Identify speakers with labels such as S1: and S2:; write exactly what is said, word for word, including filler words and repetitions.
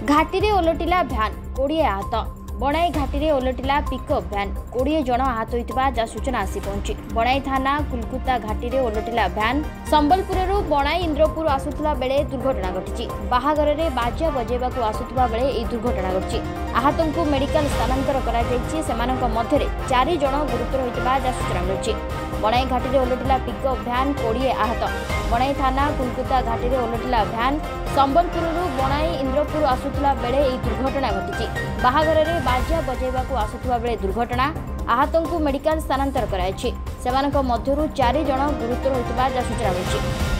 S1: घाटी ओलटिला भ्यान कोड़े आहत बणाई घाटी ओलटिला पिकअप भ्यान कोड़े जन आहत होता जहाँ सूचना आसी पहुंची। बणाई थाना कुलकुता घाटी ओलटिला भ्यान संबलपुर बणाई इंद्रपुर आसुला बेले दुर्घटना घटी। बाहागर में बाजा बजेबा आसुवा बेले यह दुर्घटना घटी। आहत को मेडिकल स्थानांतर कर चारि जन गुरुतर होता जहाँ सूचना मिली। बणाई घाटी ओलटिला पिकअप भ्यान कोड़े आहत बणाई थाना कुलकुता घाटी ओलटिला भ्यान संबलपुर बणाई इंद्रपुर आसुला बेले यह दुर्घटना घटी। बाहागर में बाजा बजेबा आसुवा बेले दुर्घटना आहत को मेडिकल स्थानांतर कर चारि जन गुरुतर होता जहाँ सूचना मिली।